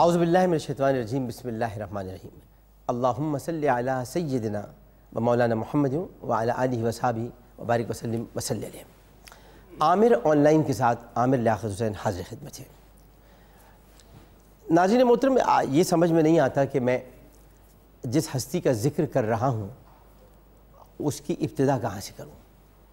اعوذ باللہ من الشیطان الرجیم بسم اللہ الرحمن الرحیم اللہم صلی علی سیدنا و مولانا محمد وعلی آلہ وصحبہ وبارک وسلم وصلی علیہ۔ عامر آن لائن کے ساتھ عامر لیاقت حسین حاضر خدمت ہے۔ ناظرین محترم، یہ سمجھ میں نہیں آتا کہ میں جس ہستی کا ذکر کر رہا ہوں اس کی ابتدا کہاں سے کروں۔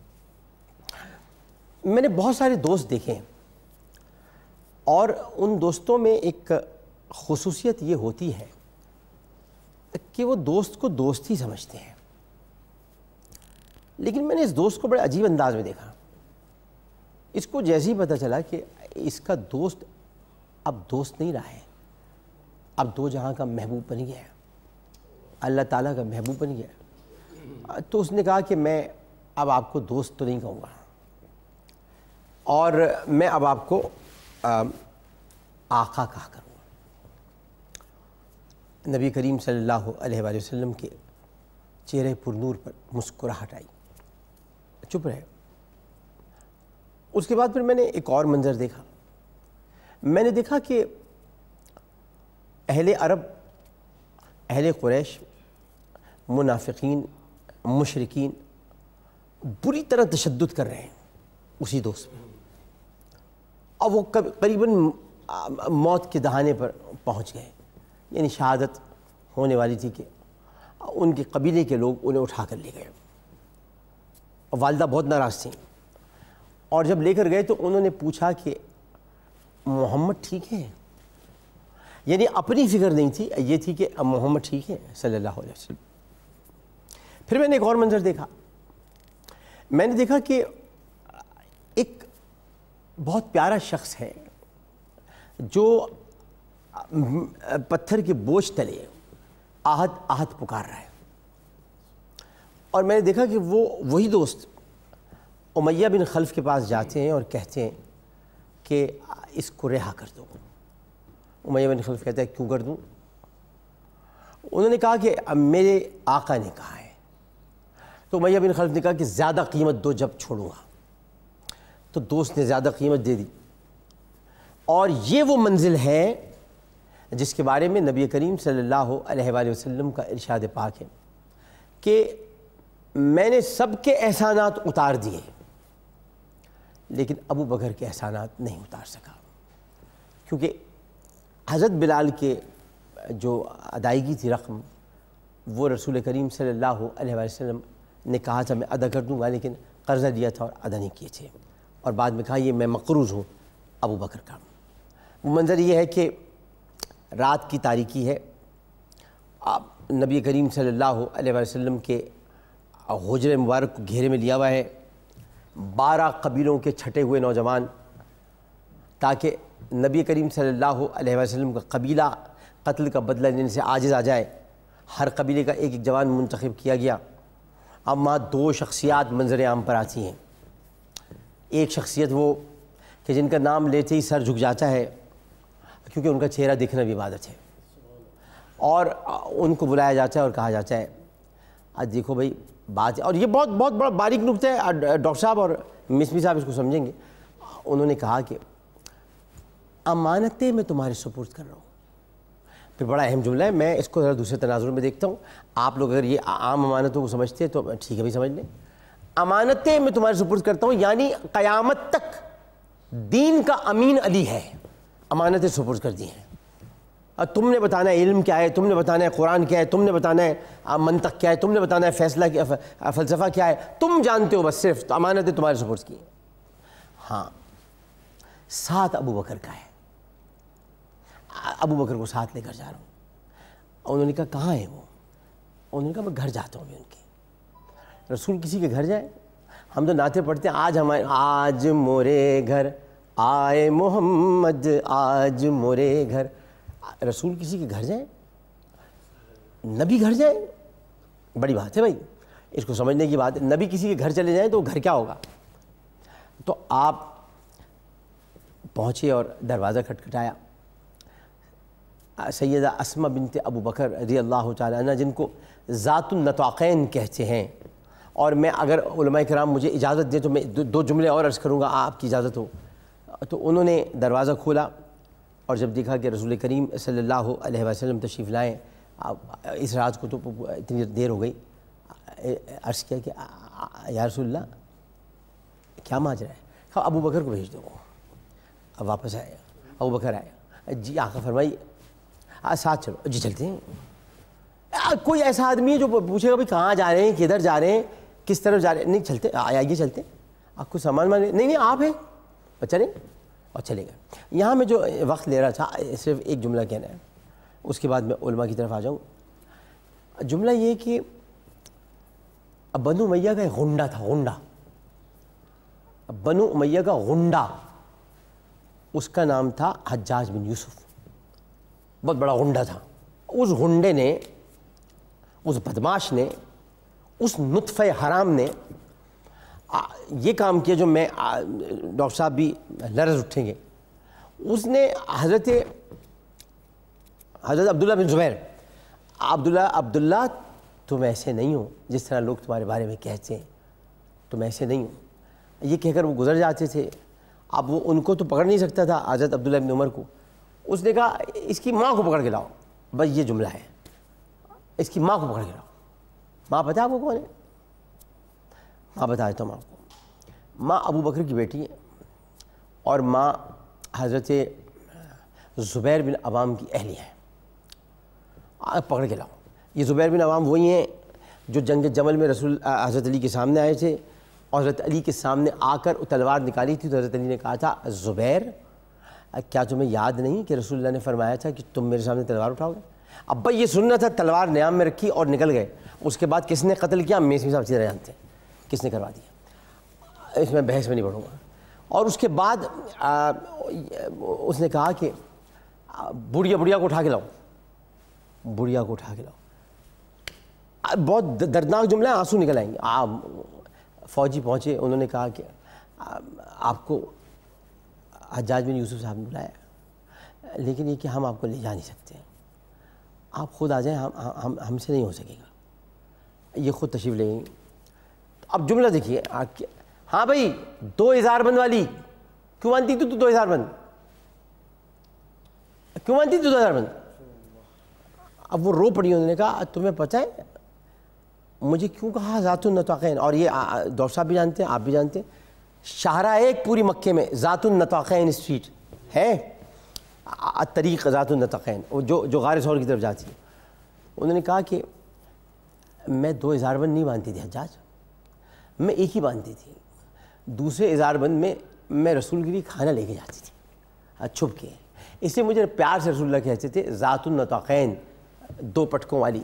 میں نے بہت سارے دوست دیکھے ہیں اور ان دوستوں میں ایک خصوصیت یہ ہوتی ہے کہ وہ دوست کو دوست ہی سمجھتے ہیں، لیکن میں نے اس دوست کو بڑے عجیب انداز میں دیکھا۔ اس کو جیسے ہی پتہ چلا کہ اس کا دوست اب دوست نہیں رہا ہے، اب دو جہاں کا محبوب بن گیا ہے، اللہ تعالیٰ کا محبوب بن گیا ہے، تو اس نے کہا کہ میں اب آپ کو دوست تو نہیں کہوں گا، اور میں اب آپ کو آقا کہا کروں گا۔ نبی کریم صلی اللہ علیہ وآلہ وسلم کے چہرے پر نور پر مسکراہٹ آئی، چپ رہے۔ اس کے بعد پھر میں نے ایک اور منظر دیکھا۔ میں نے دیکھا کہ اہل عرب، اہل قریش، منافقین، مشرکین بری طرح تشدد کر رہے ہیں اسی دوست میں، اور وہ قریباً موت کے دہانے پر پہنچ گئے، یعنی شہادت ہونے والی تھی کہ ان کے قبیلے کے لوگ انہیں اٹھا کر لے گئے، اور والدہ بہت ناراض تھیں، اور جب لے کر گئے تو انہوں نے پوچھا کہ محمد ٹھیک ہے؟ یعنی اپنی فکر نہیں تھی، یہ تھی کہ محمد ٹھیک ہے صلی اللہ علیہ وسلم۔ پھر میں نے ایک اور منظر دیکھا۔ میں نے دیکھا کہ ایک بہت پیارا شخص ہے جو پتھر کے بوجھ تلے آہت آہت پکار رہا ہے، اور میں نے دیکھا کہ وہ وہی دوست امیہ بن خلف کے پاس جاتے ہیں اور کہتے ہیں کہ اس کو رہا کر دو۔ امیہ بن خلف کہتا ہے کیوں کر دوں؟ انہوں نے کہا کہ میرے آقا نے کہا ہے۔ تو امیہ بن خلف نے کہا کہ زیادہ قیمت دو جب چھوڑوں گا۔ تو دوست نے زیادہ قیمت دے دی، اور یہ وہ منزل ہے جس کے بارے میں نبی کریم صلی اللہ علیہ وآلہ وسلم کا ارشاد پاک ہے کہ میں نے سب کے احسانات اتار دیے لیکن ابو بکر کے احسانات نہیں اتار سکا، کیونکہ حضرت بلال کے جو ادائیگی تھی رقم، وہ رسول کریم صلی اللہ علیہ وآلہ وسلم نے کہا تھا میں ادا کر دوں گا، لیکن قرضہ دیا تھا اور ادا نہیں کیے تھے، اور بعد میں کہا یہ میں مقروض ہوں ابو بکر کا۔ وہ منظر یہ ہے کہ رات کی تاریکی ہے، آپ نبی کریم صلی اللہ علیہ وآلہ وسلم کے حجرے مبارک کو گھیرے میں لیا ہوا ہے 12 قبیلوں کے چھٹے ہوئے نوجوان، تاکہ نبی کریم صلی اللہ علیہ وآلہ وسلم کا قبیلہ قتل کا بدلہ لینے سے عاجز آ جائے۔ ہر قبیلے کا ایک ایک جوان منتخب کیا گیا۔ اب وہاں 2 شخصیات منظر عام پر آتی ہیں۔ ایک شخصیت وہ کہ جن کا نام لیتے ہی سر جھک جاتا ہے، کیونکہ ان کا چہرہ دیکھنا بھی عبادت ہے، اور ان کو بلایا جاتا ہے اور کہا جاتا ہے آج دیکھو بھائی بات ہے، اور یہ بہت بہت بڑا باریک نکتہ ہے، ڈاکٹر صاحب اور مصری صاحب اس کو سمجھیں گے۔ انہوں نے کہا کہ امانتیں میں تمہارے سپرد کر رہا ہوں۔ پھر بڑا اہم جملہ ہے، میں اس کو ذرا دوسرے تناظر میں دیکھتا ہوں۔ آپ لوگ اگر یہ عام امانتوں کو سمجھتے ہیں تو ٹھیک ہے بھی سمجھ لیں۔ امانتیں میں تمہارے سپرد کرتا ہوں، یعنی قیامت تک دین کا امین علی ہے، امانتیں سپرد کر دی ہیں۔ اور تم نے بتانا ہے علم کیا ہے، تم نے بتانا ہے قرآن کیا ہے، تم نے بتانا ہے منطق کیا ہے، تم نے بتانا ہے فیصلہ کیا، فلسفہ کیا ہے، تم جانتے ہو، بس صرف امانتیں تمہارے سپرد کی ہیں۔ ہاں، ساتھ ابو بکر کا ہے، ابو بکر کو ساتھ لے کر جا رہا ہوں۔ انہوں نے کہا کہاں ہے وہ؟ انہوں نے کہا میں گھر جاتا ہوں بھی ان کے۔ رسول کسی کے گھر جائے؟ ہم تو نعتیں پڑھتے ہیں آج مورے گھر آئے محمد، آج مورے گھر۔ رسول کسی کے گھر جائیں؟ نبی گھر جائیں؟ بڑی بات ہے بھائی، اس کو سمجھنے کی بات ہے۔ نبی کسی کے گھر چلے جائیں تو گھر کیا ہوگا؟ تو آپ پہنچے اور دروازہ کھٹکھٹایا۔ سیدہ اسماء بنت ابو بکر رضی اللہ تعالیٰ عنہ، جن کو ذات النطاقین کہتے ہیں، اور میں اگر علماء کرام مجھے اجازت دیں تو میں 2 جملے اور عرض کروں گا، آپ کی اجازت ہو تو۔ انہوں نے دروازہ کھولا اور جب دیکھا کہ رسول کریم صلی اللہ علیہ وسلم تشریف لائیں، اس رات کو تو اتنی دیر ہو گئی، عرض کیا کہ یا رسول اللہ کیا ماجرا ہے؟ کہا ابو بکر کو بھیج دو۔ اب واپس آئے، ابو بکر آئے، جی آقا فرمائیے ساتھ چلو، جی چلتے ہیں۔ کوئی ایسا آدمی ہے جو پوچھے گا بھائی کہاں جا رہے ہیں، کدھر جا رہے ہیں، کس طرف جا رہے ہیں؟ نہیں چلتے، آئیے چلتے ہیں۔ آپ کو سامان مان نہیں آپ ہیں، چلیں، اور چلے گئے۔ یہاں میں جو وقت لے رہا تھا صرف ایک جملہ کہنا ہے، اس کے بعد میں علماء کی طرف آ جاؤں۔ جملہ یہ کہ بنو امیہ کا ایک غنڈہ تھا، غنڈہ، بنو امیہ کا غنڈہ، اس کا نام تھا حجاج بن یوسف، بہت بڑا غنڈہ تھا۔ اس غنڈے نے، اس بدماش نے، اس نطفہ حرام نے یہ کام کیا جو میں ڈاکٹر صاحب بھی لرز اٹھیں گے۔ اس نے حضرت عبداللہ بن زبیر، عبداللہ تم ایسے نہیں ہو جس طرح لوگ تمہارے بارے میں کہتے ہیں، تم ایسے نہیں ہو، یہ کہہ کر وہ گزر جاتے تھے۔ اب وہ ان کو تو پکڑ نہیں سکتا تھا، حضرت عبداللہ بن عمر کو۔ اس نے کہا اس کی ماں کو پکڑ کے لاؤ، بس یہ جملہ ہے، اس کی ماں کو پکڑ کے لاؤ۔ ماں پتہ آپ کو کون ہے؟ ماں بتا دیتا ہوں آپ کو۔ ماں ابو بکر کی بیٹی ہے، اور ماں حضرت زبیر بن عوام کی اہلیہ ہے۔ پکڑ کے لاؤ۔ یہ زبیر بن عوام وہی ہیں جو جنگ جمل میں حضرت علی کے سامنے آئے تھے، اور حضرت علی کے سامنے آ کر تلوار نکالی تھی تو حضرت علی نے کہا تھا زبیر کیا تمہیں یاد نہیں کہ رسول اللہ نے فرمایا تھا کہ تم میرے سامنے تلوار اٹھاؤ گے؟ ابا یہ سننا تھا، تلوار نیام میں رکھی اور نکل گئے۔ اس کے بعد کس نے قتل کیا میسمی صاحب اچھی طرح جانتے ہیں کس نے کروا دیا، اس میں بحث میں نہیں پڑھوں گا۔ اور اس کے بعد اس نے کہا کہ بڑھیا کو اٹھا کے لاؤ، بڑھیا کو اٹھا کے لاؤ۔ بہت دردناک جملہ ہے، آنسو نکل آئیں گے۔ فوجی پہنچے، انہوں نے کہا کہ آپ کو حجاج بن یوسف صاحب نے بلایا، لیکن یہ کہ ہم آپ کو لے جا نہیں سکتے، آپ خود آ جائیں، ہم سے نہیں ہو سکے گا۔ یہ خود تشریف لے گئیں۔ اب جملہ دیکھیے، ہاں بھائی 2000 بند والی کیوں مانتی تو 2000 بند کیوں مانتی تو 2000 بند؟ اب وہ رو پڑی، انہوں نے کہا تمہیں پتہ ہے مجھے کیوں کہا ذات النطاقین؟ اور یہ ڈاکٹر صاحب بھی جانتے ہیں، آپ بھی جانتے ہیں، شاہراہ ایک پوری مکے میں ذات النطاقین اسٹریٹ ہے، طریق ذات النطاقین جو غار ثور کی طرف جاتی ہے۔ انہوں نے کہا کہ میں 2 ہزار بند نہیں باندھتی تھی حجاج، میں ایک ہی باندھتی تھی، دوسرے ہزار بند میں میں رسول کے لیے کھانا لے کے جاتی تھی چھپ کے، اس لیے مجھے پیار سے رسول اللہ کہتے تھے ذات النطاقین، 2 پٹکوں والی۔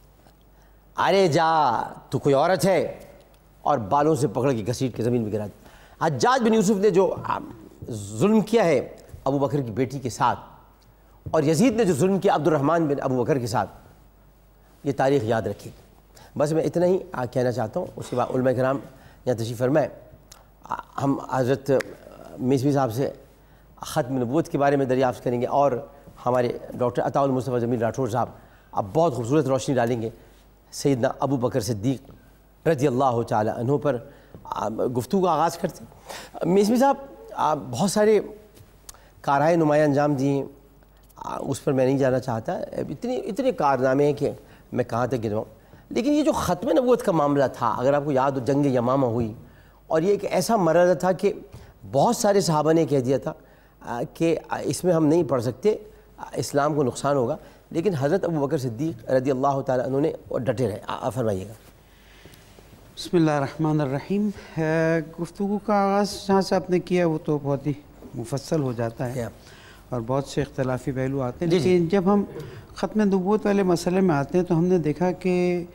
ارے جا تو کوئی عورت ہے، اور بالوں سے پکڑ کے گھسیٹ کے زمین پہ گرا دیا۔ حجاج بن یوسف نے جو ظلم کیا ہے ابو بکر کی بیٹی کے ساتھ، اور یزید نے جو ظلم کیا عبد الرحمن بن ابو بکر کے ساتھ، یہ تاریخ یاد رکھے گی۔ بس میں اتنا ہی کہنا چاہتا ہوں۔ اس کے بعد علماء کرام یہاں تشریف فرمائے، ہم حضرت میسمی صاحب سے ختم نبوت کے بارے میں دریافت کریں گے، اور ہمارے ڈاکٹر عطاء المصطفیٰ جمیل راٹھور صاحب اب بہت خوبصورت روشنی ڈالیں گے سیدنا ابو بکر صدیق رضی اللہ تعالی عنہ پر۔ گفتگو کا آغاز کرتے ہیں۔ میسمی صاحب بہت سارے کارہائے نمایاں انجام دیے، اس پر میں نہیں جانا چاہتا، اتنے کارنامے ہیں کہ میں کہاں تک گنواؤں، لیکن یہ جو ختم نبوت کا معاملہ تھا، اگر آپ کو یاد ہو جنگ یمامہ ہوئی، اور یہ ایک ایسا مرحلہ تھا کہ بہت سارے صحابہ نے کہہ دیا تھا کہ اس میں ہم نہیں پڑھ سکتے، اسلام کو نقصان ہوگا، لیکن حضرت ابو بکر صدیق رضی اللہ تعالیٰ عنہ نے ڈٹے رہے۔ فرمائیے گا۔ بسم اللہ الرحمن الرحیم۔ گفتگو کا آغاز جہاں سے آپ نے کیا وہ تو بہت ہی مفصل ہو جاتا ہے اور بہت سے اختلافی پہلو آتے ہیں، لیکن جب ہم ختم نبوت والے مسئلے میں آتے ہیں تو ہم نے دیکھا کہ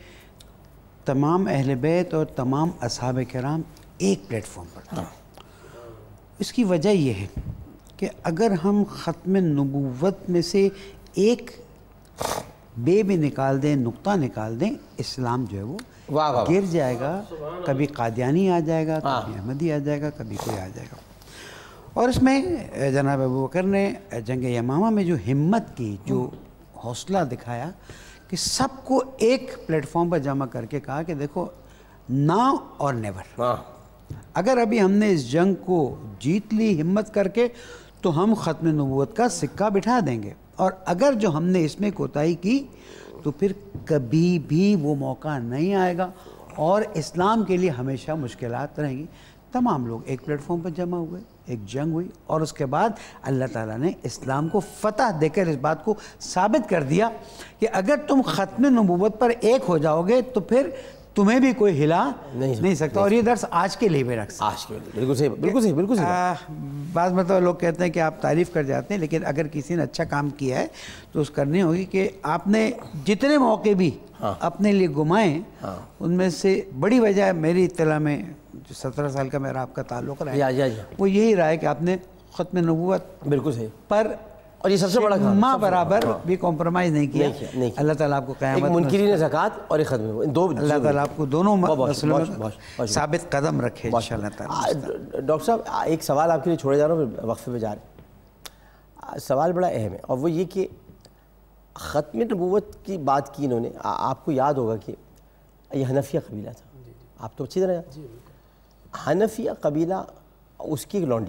تمام اہل بیت اور تمام اصحاب کرام ایک پلیٹ فارم پر تھے۔ اس کی وجہ یہ ہے کہ اگر ہم ختم نبوت میں سے ایک بے بھی نکال دیں، نقطہ نکال دیں، اسلام جو ہے وہ گر جائے گا، کبھی قادیانی آ جائے گا، کبھی احمدی آ جائے گا، کبھی کوئی آ جائے گا۔ اور اس میں جناب ابو بکر نے جنگ یمامہ میں جو ہمت کی، جو حوصلہ دکھایا کہ سب کو ایک پلیٹ فارم پر جمع کر کے کہا کہ دیکھو ناؤ اور نیور، اگر ابھی ہم نے اس جنگ کو جیت لی ہمت کر کے تو ہم ختم نبوت کا سکہ بٹھا دیں گے، اور اگر جو ہم نے اس میں کوتاہی کی تو پھر کبھی بھی وہ موقع نہیں آئے گا، اور اسلام کے لیے ہمیشہ مشکلات رہیں گی۔ تمام لوگ ایک پلیٹ فارم پر جمع ہوئے، ایک جنگ ہوئی، اور اس کے بعد اللہ تعالیٰ نے اسلام کو فتح دے کر اس بات کو ثابت کر دیا کہ اگر تم ختم نبوت پر ایک ہو جاؤ گے تو پھر تمہیں بھی کوئی ہلا نہیں سکتا۔ اور یہ درس آج کے لیے بھی رکھ سکتا، آج کے لیے بالکل صحیح، بالکل صحیح، بالکل صحیح۔ بعض مرتبہ لوگ کہتے ہیں کہ آپ تعریف کر جاتے ہیں، لیکن اگر کسی نے اچھا کام کیا ہے تو اس کرنی ہوگی کہ آپ نے جتنے موقع بھی اپنے لیے گمائیں، ان میں سے بڑی وجہ میری اطلاع میں جو 17 سال کا میرا آپ کا تعلق رہا ہے وہ یہی رہا ہے کہ آپ نے ختم نبوت بالکل صحیح پر، اور یہ سب سے بڑا کام، ماں برابر بھی کمپرومائز نہیں کیا۔ اللہ تعالیٰ آپ کو قیامت میں منکرین زکوٰۃ اور ایک ختم، دو اللہ تعالیٰ آپ کو دونوں مسئلوں میں ثابت قدم رکھے انشاءاللہ تعالیٰ۔ ڈاکٹر صاحب ایک سوال آپ کے لیے چھوڑے جا رہا ہوں، پھر وقفے پہ جا رہے ہیں۔ سوال بڑا اہم ہے، اور وہ یہ کہ ختم نبوت کی بات کی انہوں نے، آپ کو یاد ہوگا کہ یہ حنفیہ قبیلہ تھا، آپ تو اچھی طرح حنفیہ قبیلہ، اس کی ایک لونڈی،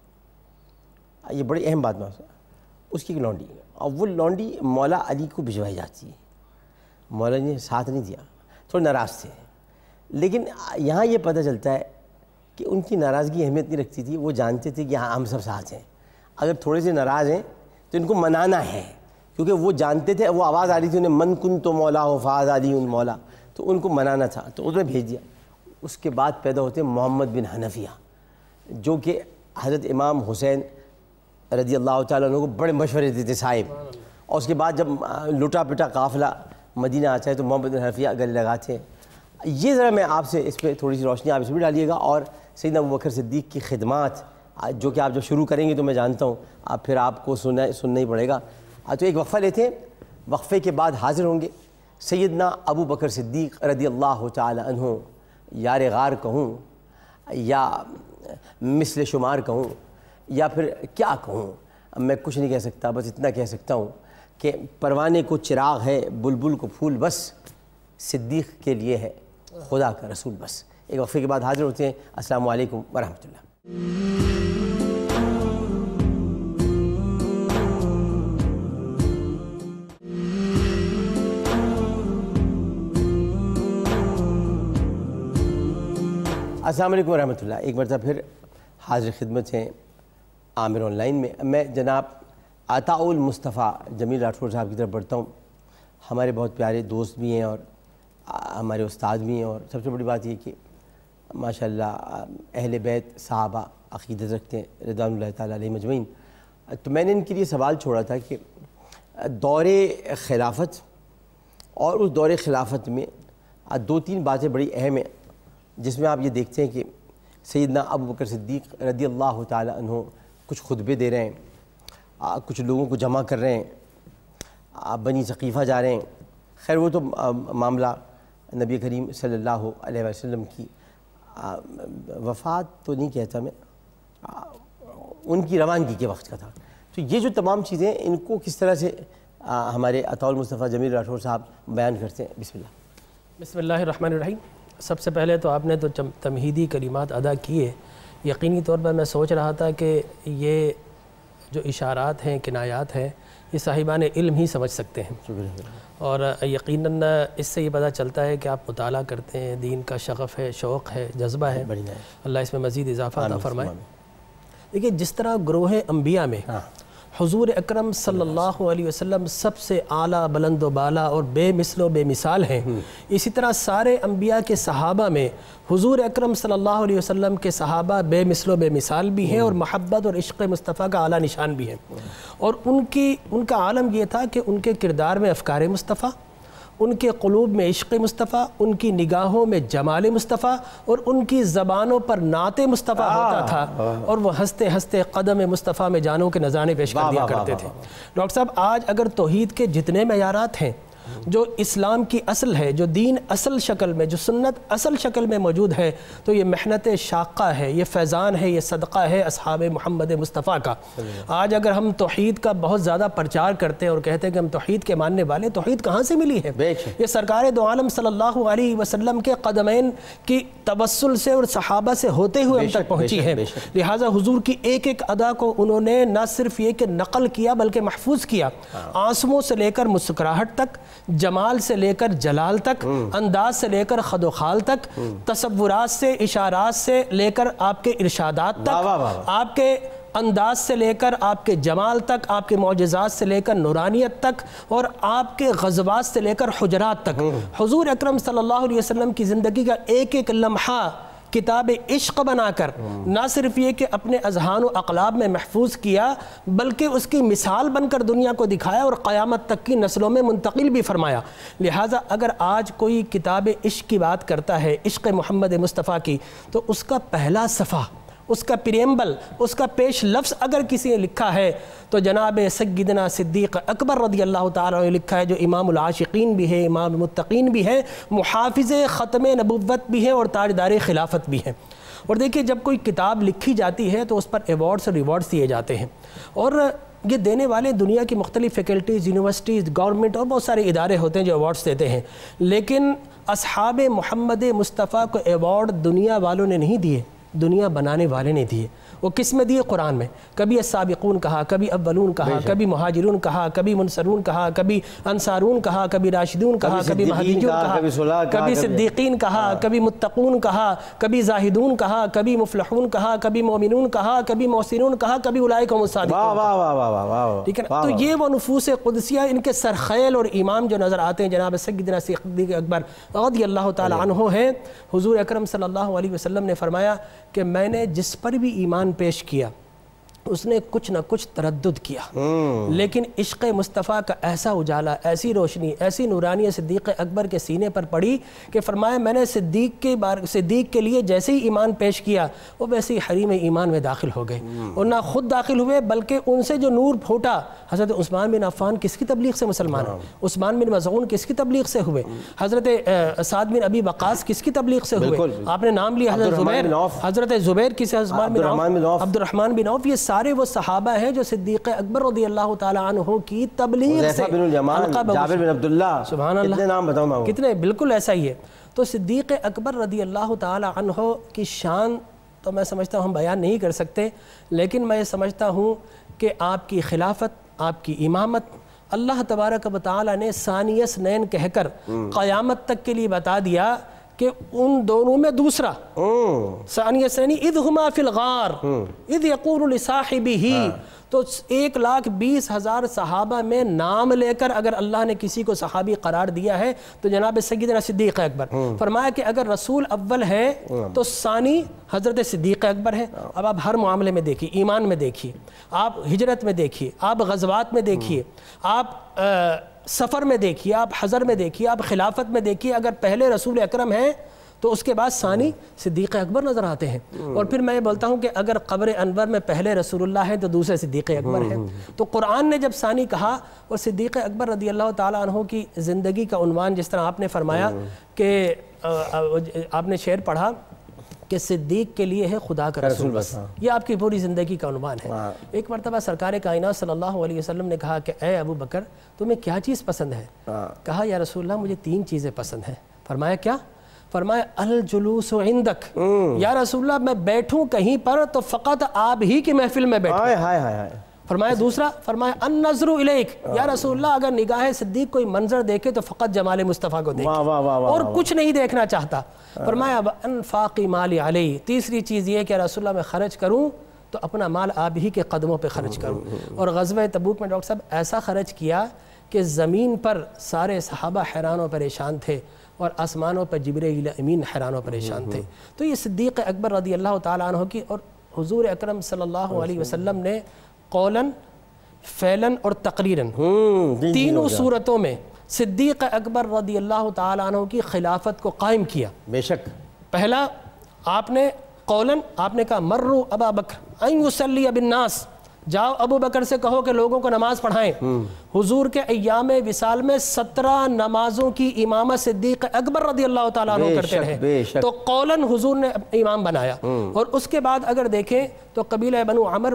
یہ بڑی اہم بات میں اس کی ایک لونڈی، اور وہ لونڈی مولا علی کو بھجوائی جاتی ہے۔ مولا علی نے ساتھ نہیں دیا، تھوڑے ناراض تھے، لیکن یہاں یہ پتہ چلتا ہے کہ ان کی ناراضگی اہمیت نہیں رکھتی تھی، وہ جانتے تھے کہ ہاں ہم سب ساتھ ہیں، اگر تھوڑے سے ناراض ہیں تو ان کو منانا ہے، کیونکہ وہ جانتے تھے، وہ آواز آ رہی تھی انہیں من کن تو مولا ہو فاز علی ان مولا، تو ان کو منانا تھا، تو انہیں بھیج دیا۔ اس کے بعد پیدا ہوتے محمد بن حنفیہ، جو کہ حضرت امام حسین رضی اللہ تعالیٰ عنہ کو بڑے مشورے دیتے صاحب، اور اس کے بعد جب لٹا پٹا قافلہ مدینہ آتا ہے تو محمد بن حنفیہ گلے لگاتے ہیں۔ یہ ذرا میں آپ سے اس پہ تھوڑی سی روشنی آپ اس بھی ڈالیے گا، اور سیدنا ابوبکر صدیق کی خدمات جو کہ آپ جب شروع کریں گے تو میں جانتا ہوں آپ پھر آپ کو سننا ہی پڑے گا۔ تو ایک وقفہ لیتے ہیں، وقفے کے بعد حاضر ہوں گے سیدنا ابوبکر صدیق رضی اللہ تعالی عنہ، یار غار کہوں یا مثل شمار کہوں یا پھر کیا کہوں، میں کچھ نہیں کہہ سکتا، بس اتنا کہہ سکتا ہوں کہ پروانے کو چراغ ہے، بلبل کو پھول بس، صدیق کے لیے ہے خدا کا رسول بس۔ ایک وقفے کے بعد حاضر ہوتے ہیں۔ السلام علیکم ورحمۃ اللہ۔ السلام علیکم ورحمۃ اللہ۔ ایک مرتبہ پھر حاضر خدمت ہیں عامر آن لائن میں۔ میں جناب عطاء المصطفیٰ جمیل راٹھور صاحب کی طرف بڑھتا ہوں، ہمارے بہت پیارے دوست بھی ہیں اور ہمارے استاد بھی ہیں، اور سب سے بڑی بات یہ کہ ماشاءاللہ اہل بیت صحابہ عقیدت رکھتے ہیں رضوان اللہ تعالیٰ علیہ مجمعین۔ تو میں نے ان کے لیے سوال چھوڑا تھا کہ دور خلافت اور اس دور خلافت میں دو تین باتیں بڑی اہم ہیں، جس میں آپ یہ دیکھتے ہیں کہ سیدنا ابوبکر صدیق رضی اللہ تعالیٰ عنہ کچھ خطبے دے رہے ہیں، کچھ لوگوں کو جمع کر رہے ہیں، بنی ثقیفہ جا رہے ہیں۔ خیر وہ تو معاملہ نبی کریم صلی اللہ علیہ وسلم کی وفات تو نہیں کہتا میں، ان کی روانگی کے وقت کا تھا۔ تو یہ جو تمام چیزیں ان کو کس طرح سے ہمارے عطاء المصطفیٰ جمیل راٹھور صاحب بیان کرتے ہیں؟ بسم اللہ۔ بسم اللہ الرحمن الرحیم۔ سب سے پہلے تو آپ نے تو تمہیدی کلمات ادا کیے، یقینی طور پر میں سوچ رہا تھا کہ یہ جو اشارات ہیں، کنایات ہیں، یہ صاحبان علم ہی سمجھ سکتے ہیں، اور یقیناً اس سے یہ پتہ چلتا ہے کہ آپ مطالعہ کرتے ہیں، دین کا شغف ہے، شوق ہے، جذبہ ہے، اللہ اس میں مزید اضافہ عطا فرمائے۔ دیکھیے جس طرح گروہ انبیاء میں حضور اکرم صلی اللہ علیہ وسلم سب سے اعلیٰ، بلند و بالا اور بے مثل و بے مثال ہیں، اسی طرح سارے انبیاء کے صحابہ میں حضور اکرم صلی اللہ علیہ وسلم کے صحابہ بے مثل و بے مثال بھی ہیں، اور محبت اور عشق مصطفیٰ کا اعلیٰ نشان بھی ہیں۔ اور ان کا عالم یہ تھا کہ ان کے کردار میں افکار مصطفیٰ، ان کے قلوب میں عشق مصطفیٰ، ان کی نگاہوں میں جمال مصطفیٰ، اور ان کی زبانوں پر نعت مصطفیٰ ہوتا تھا، اور وہ ہنستے ہنستے قدم مصطفیٰ میں جانوں کے نذرانے پیش کر دیا کرتے تھے۔ ڈاکٹر صاحب آج اگر توحید کے جتنے معیارات ہیں جو اسلام کی اصل ہے، جو دین اصل شکل میں، جو سنت اصل شکل میں موجود ہے، تو یہ محنت شاقہ ہے، یہ فیضان ہے، یہ صدقہ ہے اصحاب محمد مصطفیٰ کا۔ آج اگر ہم توحید کا بہت زیادہ پرچار کرتے ہیں اور کہتے ہیں کہ ہم توحید کے ماننے والے، توحید کہاں سے ملی ہے؟ یہ سرکار دو عالم صلی اللہ علیہ وسلم کے قدمین کی توسل سے اور صحابہ سے ہوتے ہوئے ہم تک پہنچی ہے۔ لہٰذا حضور کی ایک ایک ادا کو انہوں نے نہ صرف یہ کہ نقل کیا بلکہ محفوظ کیا، آنسوؤں سے لے کر مسکراہٹ تک، جمال سے لے کر جلال تک، انداز سے لے کر خد و خال تک، تصورات سے، اشارات سے لے کر آپ کے ارشادات تک، آپ کے انداز سے لے کر آپ کے جمال تک، آپ کے معجزات سے لے کر نورانیت تک، اور آپ کے غزوات سے لے کر حجرات تک، حضور اکرم صلی اللہ علیہ وسلم کی زندگی کا ایک ایک لمحہ کتاب عشق بنا کر نہ صرف یہ کہ اپنے اذہان و اقلاب میں محفوظ کیا بلکہ اس کی مثال بن کر دنیا کو دکھایا اور قیامت تک کی نسلوں میں منتقل بھی فرمایا۔ لہٰذا اگر آج کوئی کتاب عشق کی بات کرتا ہے، عشق محمد مصطفیٰ کی، تو اس کا پہلا صفحہ، اس کا پریمبل، اس کا پیش لفظ اگر کسی نے لکھا ہے تو جناب سیدنا صدیق اکبر رضی اللہ تعالیٰ نے لکھا ہے، جو امام العاشقین بھی ہے، امام المتقین بھی ہے، محافظ ختم نبوت بھی ہے اور تاجدار خلافت بھی ہے۔ اور دیکھیے جب کوئی کتاب لکھی جاتی ہے تو اس پر ایوارڈز اور ریوارڈز دیے جاتے ہیں، اور یہ دینے والے دنیا کی مختلف فیکلٹیز، یونیورسٹیز، گورنمنٹ اور بہت سارے ادارے ہوتے ہیں جو ایوارڈز دیتے ہیں، لیکن اصحاب محمد مصطفیٰ کو ایوارڈ دنیا والوں نے نہیں دیے، دنیا بنانے والے نے دیے۔ وہ کس میں دیے؟ قرآن میں۔ کبھی السابقون کہا، کبھی اولون کہا، کبھی مہاجرون کہا، کبھی منصرون کہا، کبھی انصارون کہا، کبھی راشدون کہا، کبھی مہدیون کہا، کبھی صدیقین کہا، کبھی متقون کہا، کبھی زاہدون کہا، کبھی مفلحون کہا، کبھی مومنون کہا، کبھی محسنون کہا، کبھی اولئک هم الصادقون۔ ٹھیک ہے نا؟ تو یہ وہ نفوس قدسیہ، ان کے سرخیل اور امام جو نظر آتے ہیں جناب سیدنا صدیق اکبر رضی اللہ تعالی عنہ ہیں۔ حضور اکرم صلی اللہ علیہ وسلم نے فرمایا کہ میں نے جس پر بھی ایمان پیش کیا اس نے کچھ نہ کچھ تردد کیا، لیکن عشق مصطفیٰ کا ایسا اجالا، ایسی روشنی، ایسی نورانی صدیق اکبر کے سینے پر پڑی کہ فرمایا میں نے صدیق کے لیے جیسے ہی ایمان پیش کیا وہ ویسے ہی حریم ایمان میں داخل ہو گئے، اور نہ خود داخل ہوئے بلکہ ان سے جو نور پھوٹا۔ حضرت عثمان بن عفان کس کی تبلیغ سے مسلمان ہیں؟ عثمان بن مظعون کس کی تبلیغ سے ہوئے؟ حضرت سعد بن ابی وقاص کس کی تبلیغ سے ہوئے؟ آپ نے نام لیا حضرت زبیر کی سے عبد الرحمن بن عوف، یہ سارے وہ صحابہ ہیں جو صدیق اکبر رضی اللہ تعالی عنہ کی تبلیغ سے، حذیفہ بن الجمان، جابر بن عبداللہ، سبحان اللہ، کتنے نام بتاؤں میں، کتنے، بالکل ایسا ہی ہے۔ تو صدیق اکبر رضی اللہ تعالی عنہ کی شان تو میں سمجھتا ہوں ہم بیان نہیں کر سکتے، لیکن میں یہ سمجھتا ہوں کہ آپ کی خلافت، آپ کی امامت اللہ تبارک و تعالی نے ثانی اثنین کہہ کر قیامت تک کے لیے بتا دیا کہ ان دونوں میں دوسرا ثانی اثنین اذ ہما فی الغار اذ یقول لصاحبہ، تو 1,20,000 صحابہ میں نام لے کر اگر اللہ نے کسی کو صحابی قرار دیا ہے تو جناب سیدنا صدیق اکبر۔ فرمایا کہ اگر رسول اول ہے تو ثانی حضرت صدیق اکبر ہے۔ اب آپ ہر معاملے میں دیکھیے، ایمان میں دیکھیے، آپ ہجرت میں دیکھیے، آپ غزوات میں دیکھیے، آپ سفر میں دیکھیے، آپ حضر میں دیکھیے، آپ خلافت میں دیکھیے، اگر پہلے رسول اکرم ہیں تو اس کے بعد ثانی صدیق اکبر نظر آتے ہیں۔ اور پھر میں یہ بولتا ہوں کہ اگر قبر انور میں پہلے رسول اللہ ہے تو دوسرے صدیق اکبر ہیں۔ تو قرآن نے جب ثانی کہا، اور صدیق اکبر رضی اللہ تعالیٰ عنہ کی زندگی کا عنوان جس طرح آپ نے فرمایا کہ آپ نے شعر پڑھا کہ صدیق کے لیے ہے خدا کا رسول بس، یہ آپ کی پوری زندگی کا عنوان ہے۔ ایک مرتبہ سرکار کائنات صلی اللہ علیہ وسلم نے کہا کہ اے ابو بکر تمہیں کیا چیز پسند ہے؟ کہا یا رسول اللہ مجھے 3 چیزیں پسند ہیں۔ فرمایا کیا؟ فرمایا الجلوس عندک، یا رسول اللہ میں بیٹھوں کہیں پر تو فقط آپ ہی کی محفل میں بیٹھوں۔ فرمایا دوسرا، فرمایا النظر الیک، یا رسول اللہ اگر نگاہ صدیق کوئی منظر دیکھے تو فقط جمال مصطفیٰ کو دیکھے اور کچھ نہیں دیکھنا چاہتا۔ فرمایا وانفاق مالی علیہ، تیسری چیز یہ کہ یا رسول اللہ میں خرچ کروں تو اپنا مال آپ ہی کے قدموں پہ خرچ کروں۔ اور غزوہ تبوک میں ڈاکٹر صاحب ایسا خرچ کیا کہ زمین پر سارے صحابہ حیران و پریشان تھے اور آسمانوں پر جبرائیل امین حیران و پریشان تھے۔ تو یہ صدیق اکبر رضی اللہ تعالیٰ عنہ کی، اور حضور اکرم صلی اللہ علیہ وسلم نے قولاً فعلاً اور تقریراً تینوں صورتوں میں صدیق اکبر رضی اللہ تعالیٰ عنہ کی خلافت کو قائم کیا۔ بے شک پہلا آپ نے قولاً آپ نے کہا مروا ابا بکر ان یصلی بالناس، جاؤ ابو بکر سے کہو کہ لوگوں کو نماز پڑھائیں۔ حضور کے ایام وصال میں 17 نمازوں کی امامت صدیق اکبر رضی اللہ تعالیٰ عنہ کرتے رہے، تو قولاً حضور نے امام بنایا۔ اور اس کے بعد اگر دیکھیں تو قبیلہ بنو عامر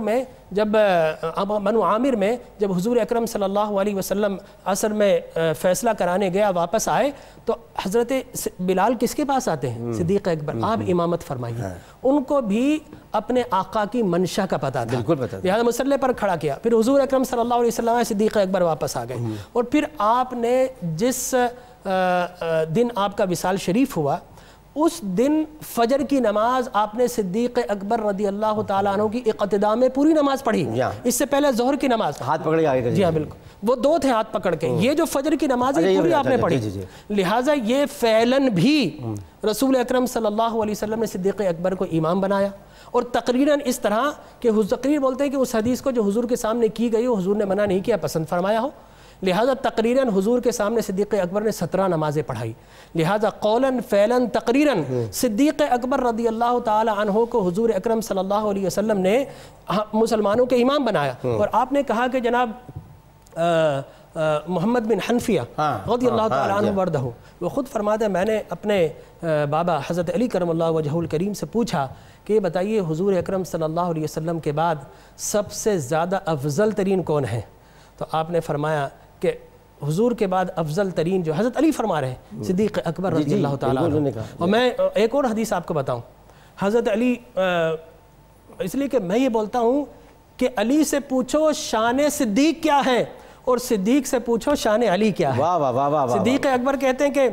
میں جب حضور اکرم صلی اللہ علیہ وسلم عصر میں فیصلہ کرانے گیا، واپس آئے تو حضرت بلال کس کے پاس آتے ہیں؟ صدیق اکبر، آپ امامت فرمائیے۔ ان کو بھی اپنے آقا کی منشا کا پتہ تھا، لہذا مسلح پر کھڑا کیا۔ پھر حضور اکرم صلی اللہ علیہ وسلم صدیق اکبر واپس آ گئے، اور پھر آپ نے جس دن آپ کا وصال شریف ہوا، اس دن فجر کی نماز آپ نے صدیق اکبر رضی اللہ تعالیٰ عنہ کی اقتداء میں پوری نماز پڑھی۔ اس سے پہلے ظہر کی نماز ہاتھ پکڑ کے آگے، جی ہاں بالکل، وہ دو تھے ہاتھ پکڑ کے، یہ جو فجر کی نماز ہے پوری آپ نے پڑھی، لہٰذا یہ فعلاً بھی رسول اکرم صلی اللہ علیہ وسلم نے صدیق اکبر کو امام بنایا۔ اور تقریراً اس طرح کہ تقریر بولتے ہیں کہ اس حدیث کو جو حضور کے سامنے کی گئی ہو، حضور نے منع نہیں کیا، پسند فرمایا ہو، لہٰذا تقریراً حضور کے سامنے صدیق اکبر نے 17 نمازیں پڑھائی۔ لہٰذا قولاً فعلاً تقریراً صدیق اکبر رضی اللہ تعالی عنہ کو حضور اکرم صلی اللہ علیہ وسلم نے مسلمانوں کے امام بنایا۔ اور آپ نے کہا کہ جناب محمد بن حنفیہ رضی اللہ تعالی عنہ وردہ، وہ خود فرماتے ہیں میں نے اپنے بابا حضرت علی کرم اللہ وجہہ الکریم سے پوچھا کہ یہ بتائیے حضور اکرم صلی اللہ علیہ وسلم کے بعد سب سے زیادہ افضل ترین کون ہے؟ تو آپ نے فرمایا کہ حضور کے بعد افضل ترین جو حضرت علی فرما رہے ہیں، صدیق اکبر رضی اللہ تعالیٰ عنہ۔ اور میں ایک اور حدیث آپ کو بتاؤں، حضرت علی، اس لیے کہ میں یہ بولتا ہوں کہ علی سے پوچھو شان صدیق کیا ہے اور صدیق سے پوچھو شان علی کیا ہے۔ صدیق اکبر کہتے ہیں کہ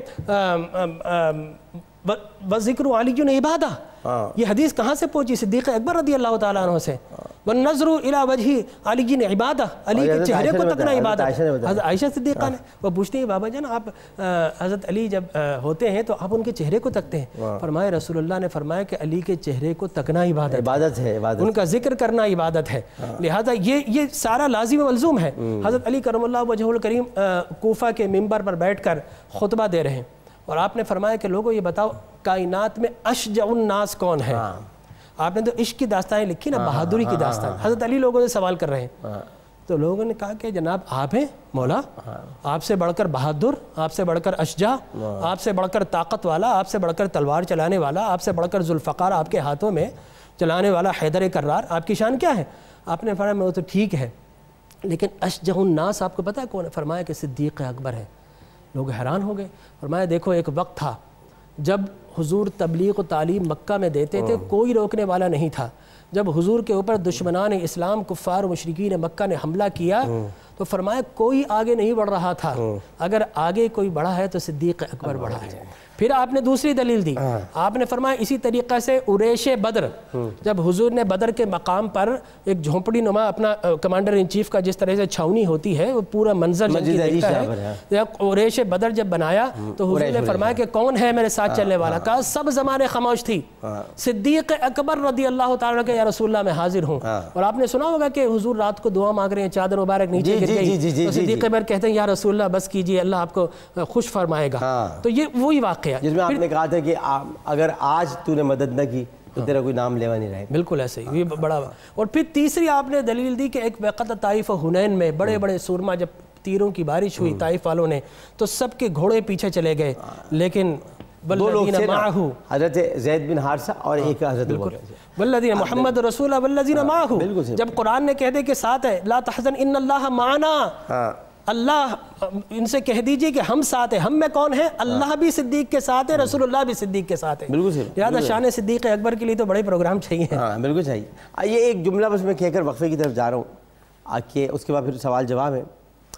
وَذِكْرُ عَلِيٌّ عِبَادَةٌ، یہ حدیث کہاں سے پہنچی؟ صدیق اکبر رضی اللہ تعالیٰ عنہ سے۔ وَالنَّظْرُ إِلَى وَجْهِ عَلِيٍّ عِبَادَةٌ، علی کے چہرے کو تکنا عبادت ہے۔ حضرت عائشہ صدیقہ نے وہ پوچھتے ہیں بابا جان آپ حضرت علی جب ہوتے ہیں تو آپ ان کے چہرے کو تکتے ہیں؟ فرمایا رسول اللہ نے فرمایا کہ علی کے چہرے کو تکنا عبادت ہے، ان کا ذکر کرنا عبادت ہے، لہٰذا یہ سارا لازم و ملزوم ہے۔ حضرت علی کرم اللہ وجہہ الکریم کوفہ کے منبر پر بیٹھ کر خطبہ دے رہے ہیں، اور آپ نے فرمایا کہ لوگوں یہ بتاؤ کائنات میں اشجع الناس کون ہے؟ آپ نے تو عشق کی داستانیں لکھی نا، بہادری کی داستان، حضرت علی لوگوں سے سوال کر رہے ہیں، تو لوگوں نے کہا کہ جناب آپ ہیں مولا، آپ سے بڑھ کر بہادر، آپ سے بڑھ کر اشجاع، آپ سے بڑھ کر طاقت والا، آپ سے بڑھ کر تلوار چلانے والا، آپ سے بڑھ کر ذوالفقار آپ کے ہاتھوں میں چلانے والا حیدر کرار، آپ کی شان کیا ہے؟ آپ نے فرمایا وہ تو ٹھیک ہے، لیکن اشجع الناس آپ کو پتہ ہے کون ہے؟ فرمایا کہ صدیق اکبر ہے۔ لوگ حیران ہو گئے، فرمایا دیکھو ایک وقت تھا جب حضور تبلیغ و تعلیم مکہ میں دیتے تھے، کوئی روکنے والا نہیں تھا۔ جب حضور کے اوپر دشمنان اسلام کفار و مشرکین مکہ نے حملہ کیا تو فرمایا کوئی آگے نہیں بڑھ رہا تھا، اگر آگے کوئی بڑھا ہے تو صدیق اکبر بڑھا ہے۔ پھر آپ نے دوسری دلیل دی، آپ نے فرمایا اسی طریقہ سے عریش بدر، جب حضور نے بدر کے مقام پر ایک جھونپڑی نما اپنا کمانڈر ان چیف کا جس طرح سے چھاونی ہوتی ہے وہ پورا منظر دیکھتا ہے، عریش بدر جب بنایا تو حضور نے فرمایا کہ کون ہے میرے ساتھ چلنے والا؟ کہا سب زمانے خاموش تھی، صدیق اکبر رضی اللہ تعالیٰ کہ یا رسول اللہ میں حاضر ہوں۔ اور آپ نے سنا ہوگا کہ حضور رات کو دعا مانگ رہے ہیں، چادر مبارک نیچے گر گئی تو صدیق اکبر کہتے ہیں یا رسول اللہ بس کیجئے، اللہ آپ کو خوش فرمائے گا۔ تو یہ وہی واقعہ جس میں آپ نے کہا تھا کہ اگر آج تو نے مدد نہ کی تو تیرا کوئی نام لیوا نہیں رہے گا۔ بالکل ایسے ہی، یہ بڑا۔ اور پھر تیسری آپ نے دلیل دی کہ ایک وقت طائف و حنین میں بڑے بڑے سورما جب تیروں کی بارش ہوئی طائف والوں نے تو سب کے گھوڑے پیچھے چلے گئے، لیکن دو لوگ تھے نا، حضرت زید بن حارثہ اور ایک حضرت والذین محمد رسول والذین معہ، جب قرآن نے کہہ دے کہ ساتھ ہے لا تحزن ان اللہ معنا، اللہ ان سے کہہ دیجئے کہ ہم ساتھ ہیں، ہم میں کون ہیں؟ اللہ بھی صدیق کے ساتھ ہے، رسول اللہ بھی صدیق کے ساتھ ہے۔ لہٰذا شان صدیق اکبر کے لیے تو بڑے پروگرام چاہیے۔ ہاں بالکل چاہیے۔ یہ ایک جملہ بس میں کہہ کر وقفے کی طرف جا رہا ہوں کہ اس کے بعد پھر سوال جواب ہے۔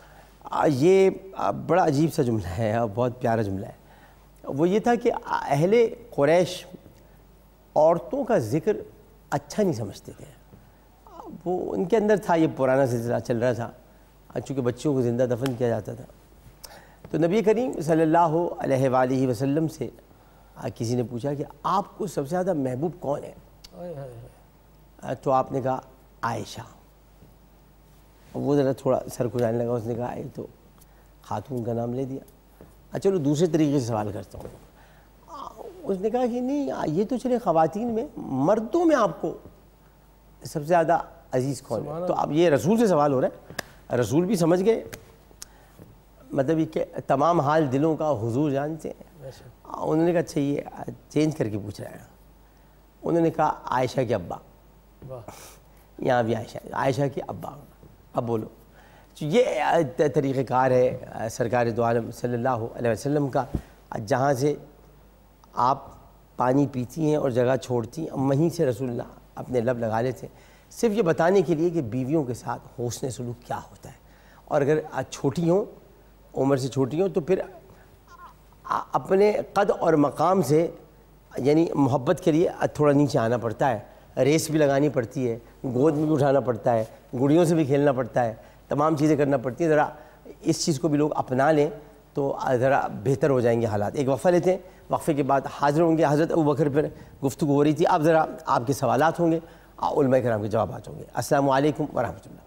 یہ بڑا عجیب سا جملہ ہے اور بہت پیارا جملہ ہے۔ وہ یہ تھا کہ اہل قریش عورتوں کا ذکر اچھا نہیں سمجھتے تھے، وہ ان کے اندر تھا، یہ پرانا سلسلہ چل رہا تھا، چونکہ بچوں کو زندہ دفن کیا جاتا تھا۔ تو نبی کریم صلی اللہ علیہ وآلہ وسلم سے کسی نے پوچھا کہ آپ کو سب سے زیادہ محبوب کون ہے؟ تو آپ نے کہا عائشہ۔ وہ ذرا تھوڑا سر کھجانے لگا، اس نے کہا یہ تو خاتون کا نام لے دیا۔ چلو دوسرے طریقے سے سوال کرتا ہوں۔ اس نے کہا کہ نہیں یہ تو چلے خواتین میں، مردوں میں آپ کو سب سے زیادہ عزیز کون ہے. تو اب یہ رسول سے سوال ہو رہا ہے, رسول بھی سمجھ گئے, مطلب یہ کہ تمام حال دلوں کا حضور جانتے ہیں. انہوں نے کہا اچھا یہ چینج کر کے پوچھ رہا ہے. انہوں نے کہا عائشہ کے ابا, یہاں بھی عائشہ کے ابا. اب بولو, یہ طریقہ کار ہے سرکار دو عالم صلی اللہ علیہ وسلم کا, جہاں سے آپ پانی پیتی ہیں اور جگہ چھوڑتی ہیں, وہیں سے رسول اللہ اپنے لب لگا لیتے ہیں, صرف یہ بتانے کے لیے کہ بیویوں کے ساتھ حسن سلوک کیا ہوتا ہے. اور اگر چھوٹی ہوں, عمر سے چھوٹی ہوں, تو پھر اپنے قد اور مقام سے یعنی محبت کے لیے تھوڑا نیچے آنا پڑتا ہے, ریس بھی لگانی پڑتی ہے, گود میں بھی اٹھانا پڑتا ہے, گڑیوں سے بھی کھیلنا پڑتا ہے, تمام چیزیں کرنا پڑتی ہیں. ذرا اس چیز کو بھی لوگ اپنا لیں تو ذرا بہتر ہو جائیں گے حالات. ایک وقفہ لیتے ہیں, وقفے کے بعد حاضر ہوں گے. حضرت ابوبکر پر گفتگو ہو رہی تھی, اب ذرا آپ کے سوالات ہوں گے, علماء کرام کے جوابات ہوں گے. السلام علیکم ورحمۃ اللہ.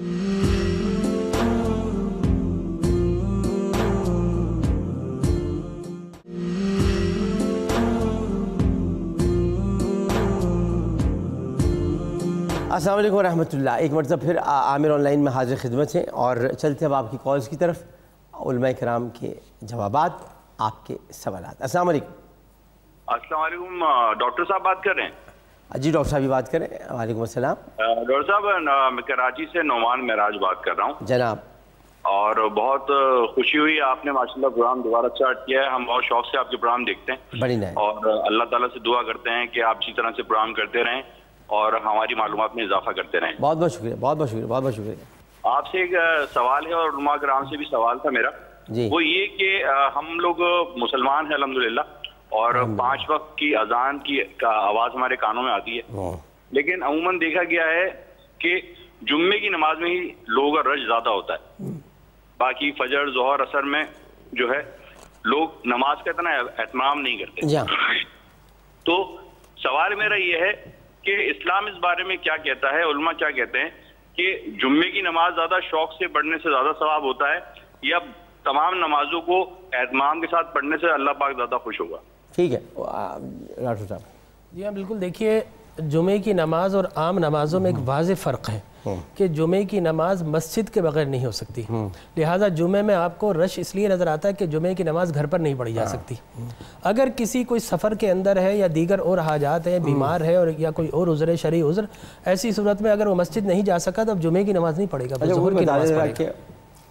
السلام علیکم ورحمۃ اللہ. ایک مرتبہ پھر عامر آن لائن میں حاضر خدمت ہیں, اور چلتے اب آپ کی کالز کی طرف, علماء کرام کے جوابات, آپ کے سوالات. السلام علیکم. السلام علیکم, ڈاکٹر صاحب بات کر رہے ہیں؟ جی ڈاکٹر صاحب بھی بات کریں. وعلیکم السلام. ڈاکٹر صاحب میں کراچی سے نعمان معراج بات کر رہا ہوں. جناب. اور بہت خوشی ہوئی, آپ نے ماشاءاللہ پروگرام دوبارہ اسٹارٹ کیا ہے. ہم بہت شوق سے آپ کے پروگرام دیکھتے ہیں, بڑی نائس, اور اللہ تعالیٰ سے دعا کرتے ہیں کہ آپ اسی طرح سے پروگرام کرتے رہیں اور ہماری معلومات میں اضافہ کرتے رہیں. بہت بہت شکریہ, بہت بہت شکریہ, بہت بہت شکریہ. آپ سے ایک سوال ہے, اور علماء کرام سے بھی سوال تھا میرا. جی. وہ یہ کہ ہم لوگ مسلمان ہیں الحمدللہ, اور 5 وقت کی اذان کی آواز ہمارے کانوں میں آتی ہے, لیکن عموماً دیکھا گیا ہے کہ جمعے کی نماز میں ہی لوگوں کا رش زیادہ ہوتا ہے. باقی فجر, ظہر, عصر میں جو ہے لوگ نماز کا اتنا اہتمام نہیں کرتے. تو سوال میرا یہ ہے کہ اسلام اس بارے میں کیا کہتا ہے, علماء کیا کہتے ہیں کہ جمعے کی نماز زیادہ شوق سے پڑھنے سے زیادہ ثواب ہوتا ہے, یا تمام نمازوں کو اہتمام کے ساتھ پڑھنے سے اللہ پاک زیادہ خوش ہوگا؟ ٹھیک ہے ڈاکٹر صاحب. جی ہاں بالکل. دیکھیے جمعے کی نماز اور عام نمازوں میں ایک واضح فرق ہے کہ جمعے کی نماز مسجد کے بغیر نہیں ہو سکتی, لہٰذا جمعے میں آپ کو رش اس لیے نظر آتا ہے کہ جمعے کی نماز گھر پر نہیں پڑھی جا سکتی. اگر کسی کوئی سفر کے اندر ہے یا دیگر اور حاجات ہیں, بیمار ہے اور یا کوئی اور عذر شرعی عذر, ایسی صورت میں اگر وہ مسجد نہیں جا سکا تو اب جمعے کی نماز نہیں پڑھے گا, ظہر کی نماز پڑھے گا.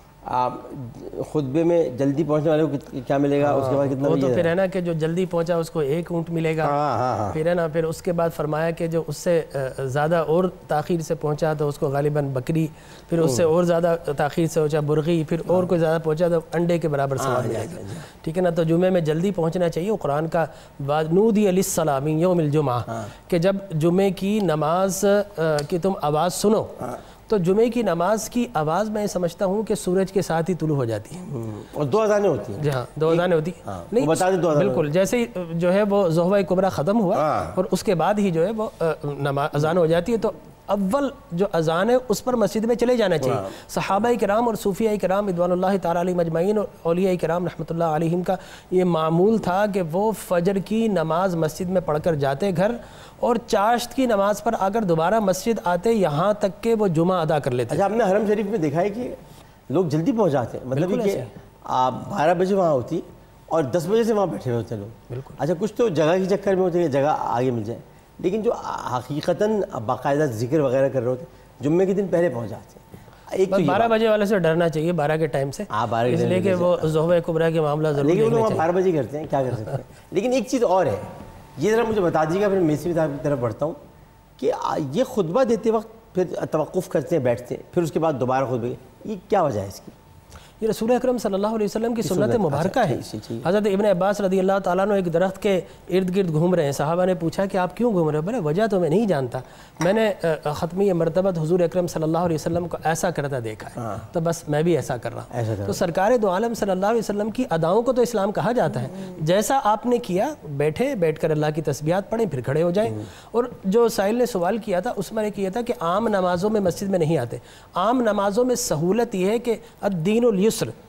خطبے میں جلدی پہنچنے والے کو کیا ملے گا, اس کے بعد کتنا؟ وہ تو پھر ہے نا کہ جو جلدی پہنچا اس کو 1 اونٹ ملے گا, پھر ہے نا, پھر اس کے بعد فرمایا کہ جو اس سے زیادہ اور تاخیر سے پہنچا تو اس کو غالباً بکری, پھر اس سے اور زیادہ تاخیر سے پہنچا برغی, پھر اور کوئی زیادہ پہنچا تو انڈے کے برابر ثواب ملے گا. ٹھیک ہے نا. تو جمعے میں جلدی پہنچنا چاہیے. قرآن کا نودی للصلاۃ من یوم الجمعہ, کہ جب جمعے کی نماز کی تم آواز سنو, تو جمعے کی نماز کی آواز میں سمجھتا ہوں کہ سورج کے ساتھ ہی طلوع ہو جاتی ہے, اور 2 اذانیں ہوتی ہیں. جی ہاں 2 اذانیں ہوتی ہیں. نہیں بالکل, جیسے ہی جو ہے وہ ظہر کبریٰ ختم ہوا اور اس کے بعد ہی جو ہے وہ اذان ہو جاتی ہے, تو اول جو اذان ہے اس پر مسجد میں چلے جانا چاہیے. صحابہ کرام اور صوفیاء کرام رضوان اللہ تعالیٰ علیہم اجمعین اور اولیاء کرام رحمۃ اللہ علیہم کا یہ معمول تھا کہ وہ فجر کی نماز مسجد میں پڑھ کر جاتے گھر, اور چاشت کی نماز پر آ کر دوبارہ مسجد آتے یہاں تک کہ وہ جمعہ ادا کر لیتے. اچھا, آپ نے حرم شریف میں دیکھا ہے کہ لوگ جلدی پہنچ جاتے ہیں, مطلب کہ آپ 12 بجے وہاں ہوتی اور 10 بجے سے وہاں بیٹھے ہوئے ہوتے ہیں لوگ. بالکل. اچھا, کچھ تو جگہ کے چکر میں ہوتے ہیں کہ جگہ آگے مل جائے, لیکن جو حقیقتاً باقاعدہ ذکر وغیرہ کر رہے ہوتے ہیں جمعے کے دن پہلے پہنچ جاتے ہیں. ایک تو 12 بجے والے سے ڈرنا چاہیے, 12 کے ٹائم سے, اس لیے کہ وہ ظہر کبریٰ کے معاملہ ضرور دیکھنا چاہیے. لیکن 12 بجے کرتے ہیں, کیا کر سکتے ہیں. لیکن ایک چیز اور ہے, یہ ذرا مجھے بتا دیجیے گا, پھر میں اسی کتاب کی طرف بڑھتا ہوں, کہ یہ خطبہ دیتے وقت پھر توقف کرتے ہیں, بیٹھتے ہیں, پھر اس کے بعد دوبارہ خطبے, یہ کیا وجہ ہے اس کی؟ یہ رسول اکرم صلی اللہ علیہ وسلم کی سنت مبارکہ ہے. حضرت ابن عباس رضی اللہ تعالیٰ عنہ ایک درخت کے ارد گرد گھوم رہے ہیں. صحابہ نے پوچھا کہ آپ کیوں گھوم رہے ہو؟ بولے وجہ تو میں نہیں جانتا, میں نے ختمی مرتبہ حضور اکرم صلی اللہ علیہ وسلم کو ایسا کرتا دیکھا ہے, تو بس میں بھی ایسا کر رہا ہوں. تو سرکار دو عالم صلی اللہ علیہ وسلم کی اداؤں کو تو اسلام کہا جاتا ہے. جیسا آپ نے کیا, بیٹھ کر اللہ کی تسبیحات پڑھیں, پھر کھڑے ہو جائیں. اور جو سائل نے سوال کیا تھا اس میں نے کیا تھا کہ عام نمازوں میں مسجد میں نہیں آتے. عام نمازوں میں سہولت یہ ہے کہ الدین الیسر,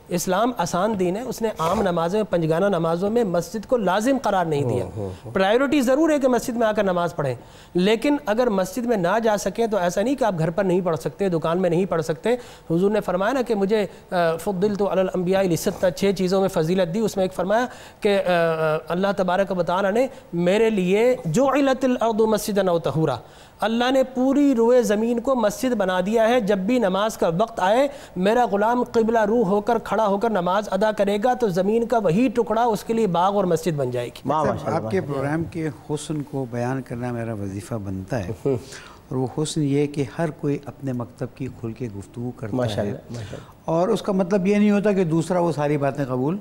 اسلام آسان دین ہے، اس نے عام نمازوں میں، پنجگانہ نمازوں میں مسجد کو لازم قرار نہیں دیا۔ پرائیورٹی ضرور ہے کہ مسجد میں آ کر نماز پڑھیں، لیکن اگر مسجد میں نہ جا سکیں تو ایسا نہیں کہ آپ گھر پر نہیں پڑھ سکتے، دکان میں نہیں پڑھ سکتے۔ حضور نے فرمایا نا کہ مجھے فضلت علی الانبیاء لستہ، 6 چیزوں میں فضیلت دی، اس میں ایک فرمایا کہ اللہ تبارک و تعالیٰ نے میرے لیے جعلت الارض مسجدا و طہورا، اللہ نے پوری روئے زمین کو مسجد بنا دیا ہے، جب بھی نماز کا وقت آئے میرا غلام قبلہ رو ہو کر کھڑا ہو کر نماز ادا کرے گا تو زمین کا وہی ٹکڑا اس کے لیے باغ اور مسجد بن جائے گی۔ آپ کے پروگرام کے حسن کو بیان کرنا میرا وظیفہ بنتا ہے، اور وہ حسن یہ کہ ہر کوئی اپنے مکتب کی کھل کے گفتگو کرتا ہے، اور اس کا مطلب یہ نہیں ہوتا کہ دوسرا وہ ساری باتیں قبول،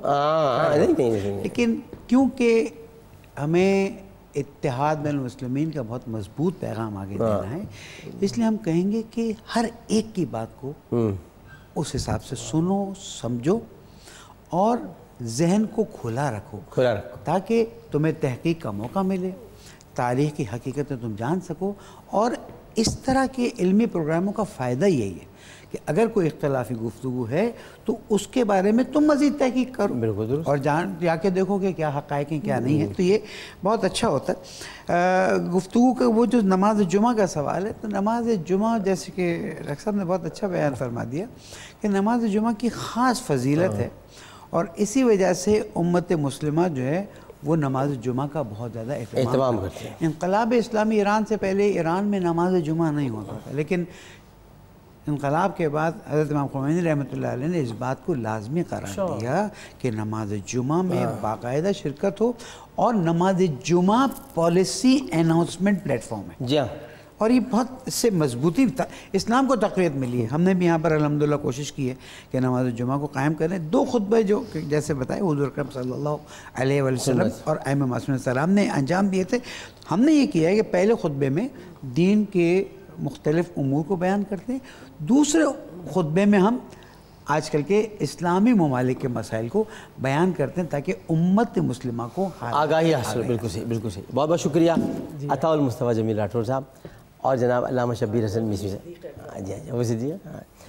لیکن کیونکہ ہمیں اتحاد بین المسلمین کا بہت مضبوط پیغام آگے دینا ہے، اس لیے ہم کہیں گے کہ ہر ایک کی بات کو اس حساب سے سنو، سمجھو اور ذہن کو کھلا رکھو تاکہ تمہیں تحقیق کا موقع ملے، تاریخ کی حقیقتیں تم جان سکو۔ اور اس طرح کے علمی پروگراموں کا فائدہ یہی ہے کہ اگر کوئی اختلافی گفتگو ہے تو اس کے بارے میں تم مزید تحقیق کرو اور جا کے دیکھو کہ کیا حقائق ہیں کیا نہیں ہے، تو یہ بہت اچھا ہوتا ہے گفتگو کا۔ وہ جو نماز جمعہ کا سوال ہے، تو نماز جمعہ جیسے کہ ڈاکٹر صاحب نے بہت اچھا بیان فرما دیا کہ نماز جمعہ کی خاص فضیلت ہے، اور اسی وجہ سے امت مسلمہ جو ہے وہ نماز جمعہ کا بہت زیادہ اہتمام کرتے ہیں۔ انقلاب اسلامی ایران سے پہلے ایران میں نماز جمعہ نہیں ہوتا تھا، لیکن انقلاب کے بعد حضرت امام خمینی رحمۃ اللہ علیہ نے اس بات کو لازمی قرار دیا کہ نماز جمعہ میں باقاعدہ شرکت ہو، اور نماز جمعہ پالیسی اناؤنسمنٹ پلیٹ فارم ہے، جی ہاں، اور یہ بہت اس سے مضبوطی اسلام کو تقویت ملی ہے۔ ہم نے بھی یہاں پر الحمدللہ کوشش کی ہے کہ نماز جمعہ کو قائم کریں۔ 2 خطبے جو جیسے بتائے حضور اکرم صلی اللہ علیہ وسلم اور ائمہ معصومین السلام نے انجام دیے تھے، ہم نے یہ کیا ہے کہ پہلے خطبے میں دین کے مختلف امور کو بیان کرتے ہیں، دوسرے خطبے میں ہم آج کل کے اسلامی ممالک کے مسائل کو بیان کرتے ہیں تاکہ امت مسلمہ کو آگاہی حاصل۔ بالکل صحیح، بالکل صحیح، بہت بہت شکریہ عطا المصطفیٰ جمیل راٹھور صاحب اور جناب علامہ شبیر حسن مصری صاحب۔ جی ہاں ویسے جی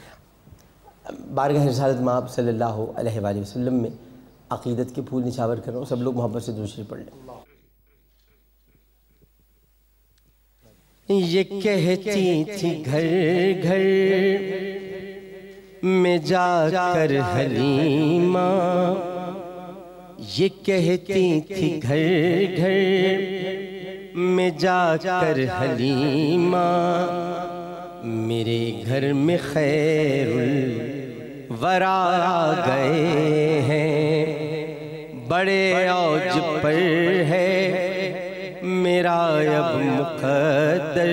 بارگاہ رسالت مآب صلی اللہ علیہ وآلہ وسلم میں عقیدت کے پھول نچھاور کر رہا ہوں، سب لوگ محبت سے درود شریف پڑھ لیں۔ یہ کہتی تھی گھر گھر میں جا کر حلیمہ، یہ کہتی تھی گھر گھر میں جا کر حلیمہ، میرے گھر میں خیر الورا گئے ہیں، بڑے اوج پر ہے میرا اب مقدر،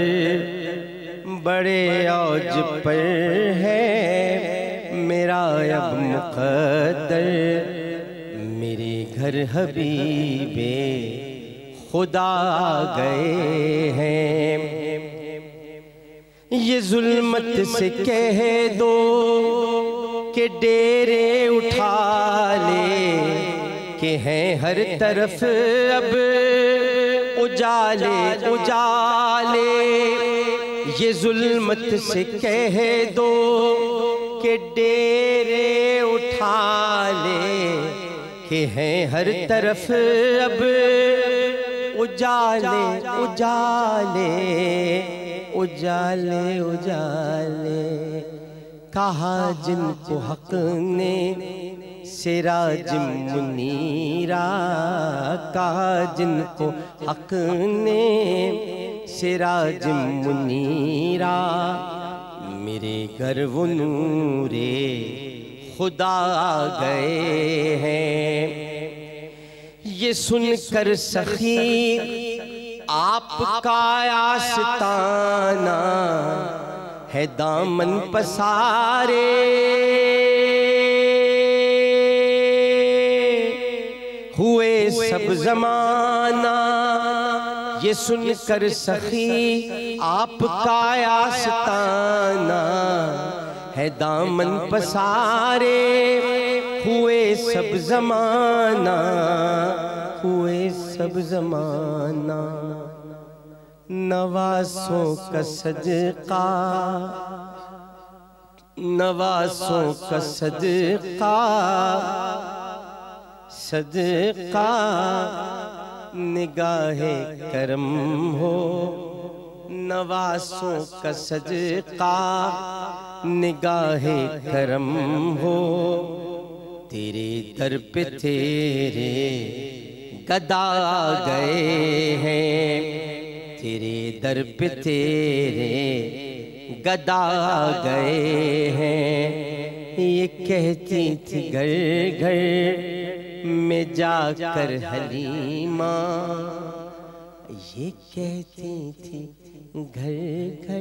بڑے اوج پر ہے میرا اب مقدر، میرے گھر حبیب خدا گئے ہیں، یہ ظلمت سے کہہ دو کہ ڈیرے اٹھا لے، کہ ہیں ہر طرف اب اجالے اجالے، یہ ظلمت سے کہہ دو کہ ڈیرے اٹھا لے، کہ ہیں ہر طرف اب اجالے اجالے اجالے اجالے، کہا جن کو حق نے سراج منیرہ، کہا جن کو حق نے سراج منیرہ، میرے گھر وہ نور خدا گئے ہیں، یہ سن کر سخی آپ کا آستانہ ہے دامن پسارے، ہوئے سب زمانہ، یہ سن کر سخی آپ کا آستانہ ہے دامن پسارے، ہوئے سب زمانہ، ہوئے سب زمانہ، نواسوں کا صدقہ نوازوں کا صدقہ صدقہ نگاہ کرم ہو، نوازوں کا صدقہ نگاہ کرم ہو، تیرے در پہ تیرے گدا گئے ہیں، تیرے در پہ تیرے گدا گئے ہیں، یہ کہتی تھی گھر گھر میں جا کر حلیمہ، یہ کہتی تھی گھر گھر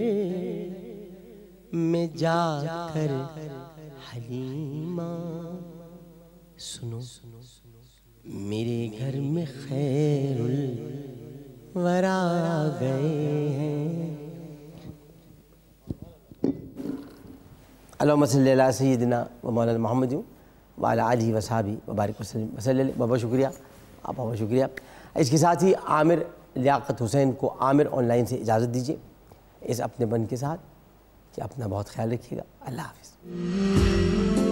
میں جا کر حلیمہ، سنو میرے گھر میں خیر الورا گئے ہیں۔ اللہم صلی علی سیدنا و مولانا محمد وعلی آلہ وصحبہ وبارک وسلم وسلم۔ بہت شکریہ، آپ بہت شکریہ۔ اس کے ساتھ ہی عامر لیاقت حسین کو عامر آن لائن سے اجازت دیجیے اس اپنے بن کے ساتھ، کہ اپنا بہت خیال رکھیے گا۔ اللہ حافظ۔